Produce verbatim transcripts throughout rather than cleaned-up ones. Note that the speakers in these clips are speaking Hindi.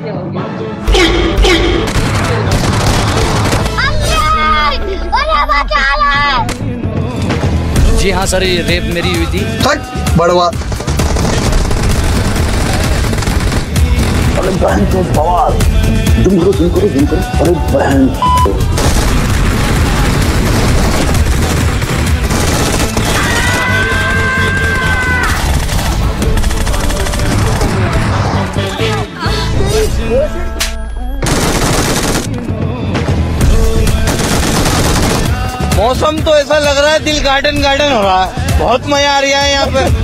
जी हाँ सर, ये रेप मेरी हुई थी। बड़वा अरे बहन तो सवाल तुम करो तुम करो तुम करो अरे बहन मौसम तो ऐसा लग रहा है दिल गार्डन गार्डन हो रहा है। बहुत मजा आ रहा है यहाँ पे।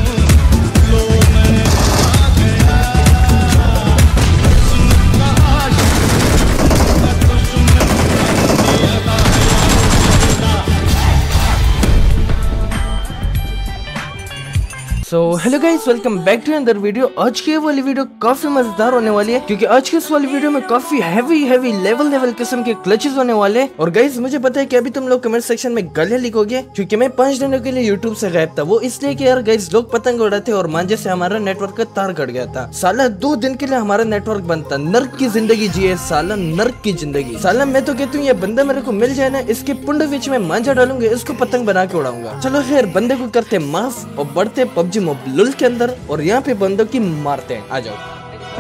So hello guys, welcome back to another video. आज की ये वाली वीडियो काफी मजेदार होने वाली है क्योंकि आज की इस वाली वीडियो में काफी हैवी हैवी लेवल लेवल किस्म के क्लचेस होने वाले हैं। और गाइस मुझे पता है कि अभी तुम लोग कमेंट सेक्शन में गालियां लिखोगे क्योंकि मैं पांच दिनों के लिए यूट्यूब से गायब था। वो इसलिए कि यार गाइस लोग पतंग उड़ाते थे और मांझे से हमारा नेटवर्क का तार कट गया था। साला दो दिन के लिए हमारा नेटवर्क बंद था। नर्क की जिंदगी जिए साला, नर्क की जिंदगी साला। मैं तो कहती हूँ ये बंदा मेरे को मिल जाए ना, इसके पुंड बीच में मांझा डालूंगा, इसको पतंग बना के उड़ाऊंगा। चलो खैर, बंदे को करते माफ और बढ़ते पबजी मोबाइल के अंदर और यहाँ पे बंदों की मारते हैं। आ जाओ।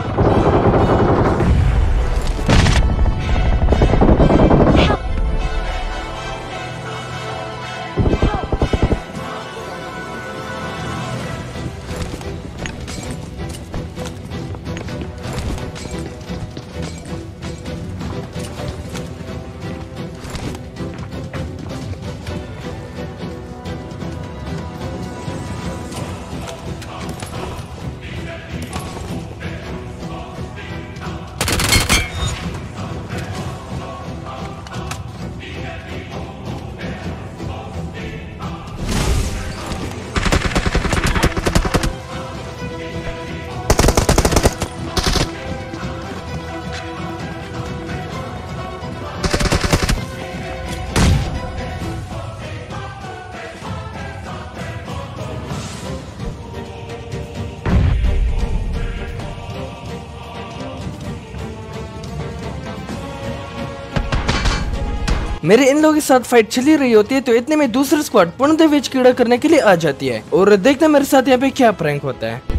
मेरे इन लोगों के साथ फाइट चली रही होती है तो इतने में दूसरी स्क्वाड पुण्य विच कीड़ा करने के लिए आ जाती है और देखना मेरे साथ यहाँ पे क्या प्रैंक होता है।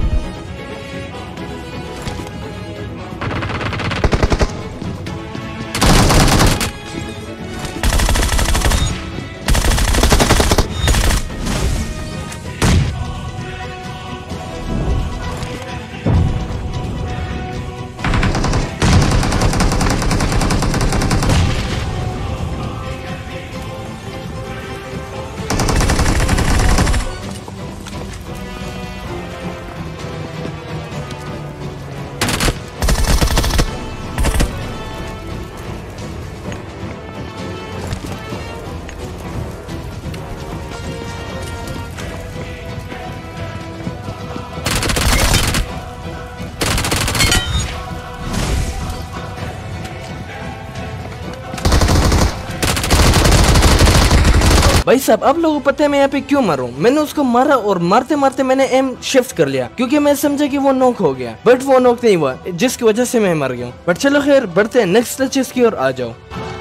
भाई साहब, आप लोगों को पता है मैं यहाँ पे क्यों मरूं? मैंने उसको मारा और मारते मारते मैंने एम शिफ्ट कर लिया क्योंकि मैं समझा कि वो नॉक हो गया, बट वो नॉक नहीं हुआ जिसकी वजह से मैं मर गया। बट चलो खैर, बढ़ते हैं नेक्स्ट चीज की ओर। आ जाओ।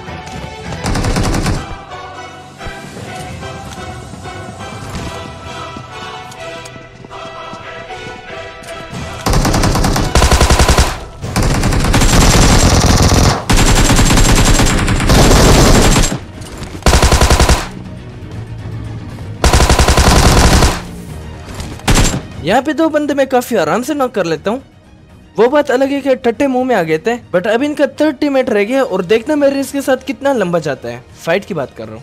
यहाँ पे दो बंदे मैं काफी आराम से नॉक कर लेता हूँ। वो बात अलग है कि टट्टे मुंह में आ गए थे, बट अब इनका थर्ड टीममेट रह गया और देखना मेरे इसके साथ कितना लंबा जाता है। फाइट की बात कर रहा हूँ।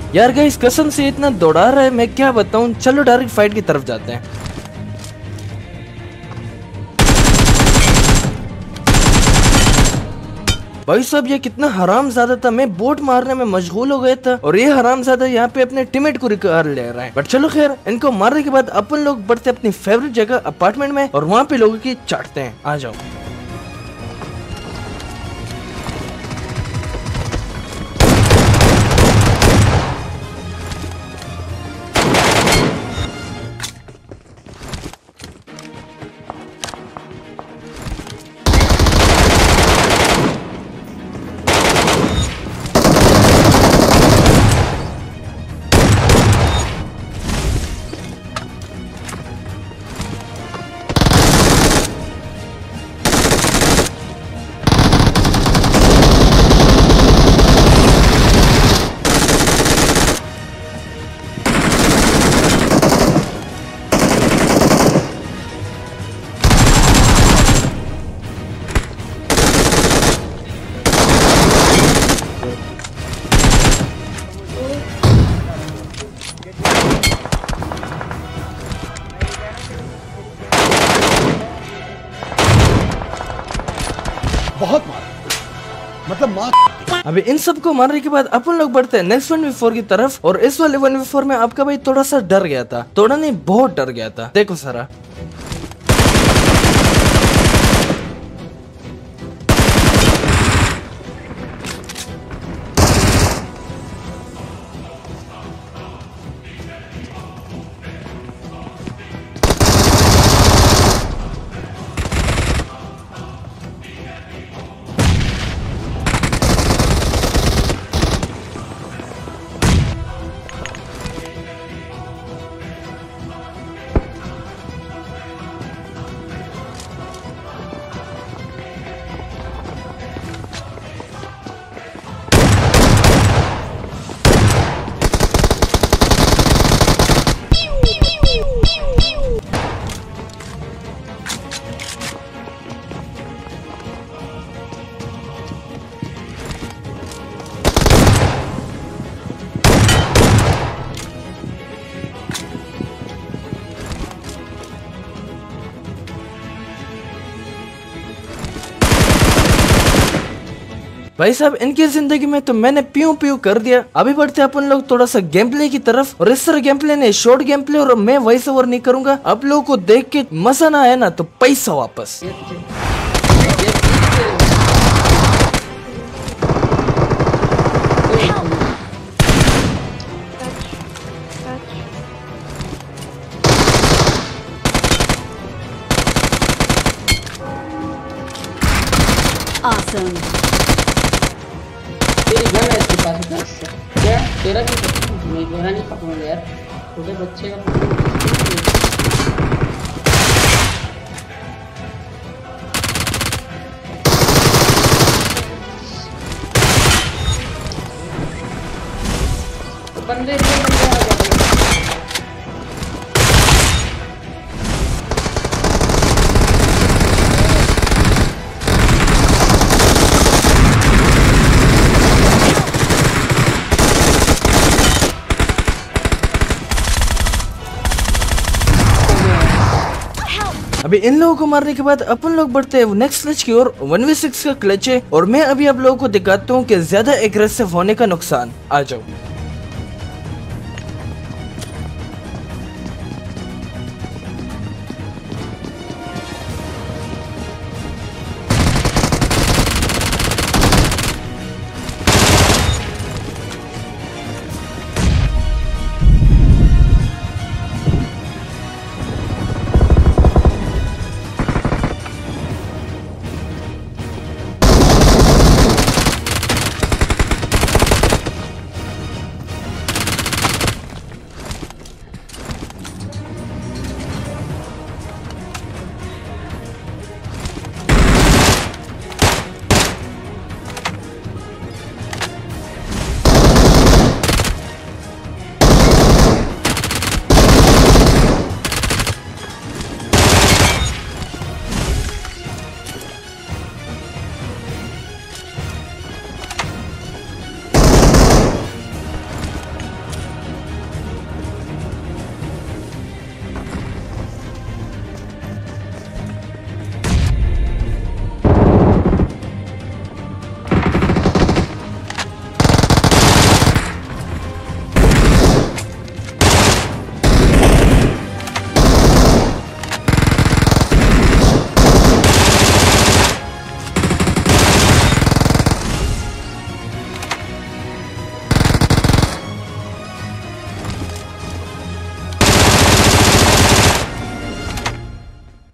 यार गाइस कसम से इतना दौड़ा रहा है, मैं क्या बताऊं। चलो डायरेक्ट फाइट की तरफ जाते हैं। भाई साहब ये कितना हरामजादा था, मैं बोट मारने में मशगूल हो गया था और ये हरामजादा यहाँ पे अपने टीममेट को रिकॉर्ड ले रहा है। बट चलो खैर, इनको मारने के बाद अपन लोग बढ़ते अपनी फेवरेट जगह अपार्टमेंट में और वहाँ पे लोगों की चाटते हैं। आ जाओ। बहुत मार, मतलब मार। अभी इन सबको मारने के बाद अपन लोग बढ़ते हैं नेक्स्ट वन वी फोर की तरफ। और इस वाले वन वी फोर में आपका भाई थोड़ा सा डर गया था, थोड़ा नहीं बहुत डर गया था। देखो सारा भाई साहब इनकी जिंदगी में तो मैंने प्यू प्यू कर दिया। अभी बढ़ते अपन लोग थोड़ा सा गेम प्ले की तरफ। और इस तरह गेम प्ले ने शॉर्ट गेम प्ले और मैं वॉइस ओवर नहीं करूंगा। आप लोगों को देख के मजा ना आया ना तो पैसा वापस। Awesome. तेरी गन है इसके पास इधर से क्या तेरा भी मैं मेरा नहीं पकड़ूंगा यार छोटे बच्चे का बंदे बंदे आ गए। अभी इन लोगों को मारने के बाद अपन लोग बढ़ते हैं नेक्स्ट क्लच की ओर। वन वी सिक्स का क्लच है और मैं अभी आप लोगों को दिखाता हूँ कि ज्यादा एग्रेसिव होने का नुकसान। आ जाओ।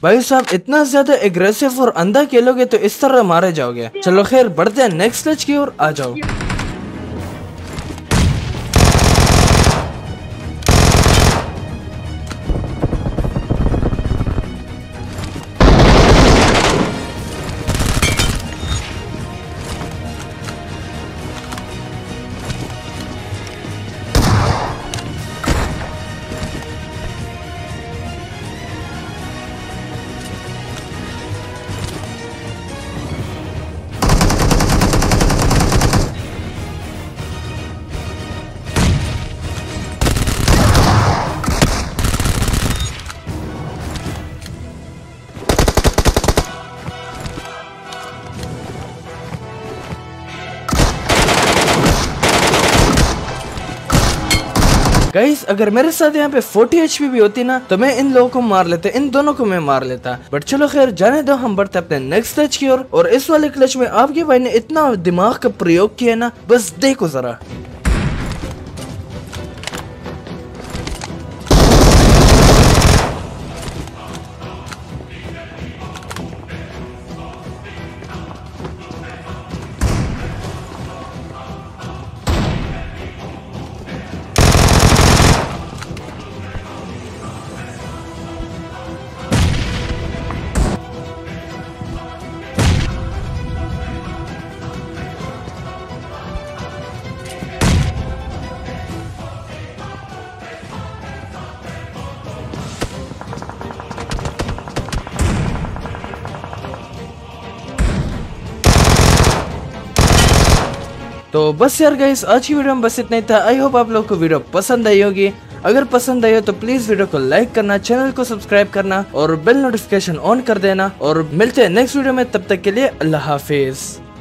भाई साहब इतना ज्यादा एग्रेसिव और अंधा खेलोगे तो इस तरह मारे जाओगे। चलो खैर बढ़ते हैं नेक्स्ट मैच की ओर, आ जाओ। गाइस अगर मेरे साथ यहाँ पे फोर्टी एचपी भी होती ना तो मैं इन लोगों को मार लेता, इन दोनों को मैं मार लेता। बट चलो खैर जाने दो, हम बढ़ते अपने नेक्स्ट क्लच की ओर। और इस वाले क्लच में आपके भाई ने इतना दिमाग का प्रयोग किया ना, बस देखो जरा। तो बस यार गाइस आज की वीडियो में बस इतना ही था। आई होप आप लोग को वीडियो पसंद आई होगी। अगर पसंद आई हो तो प्लीज वीडियो को लाइक करना, चैनल को सब्सक्राइब करना और बेल नोटिफिकेशन ऑन कर देना। और मिलते हैं नेक्स्ट वीडियो में, तब तक के लिए अल्लाह हाफिज।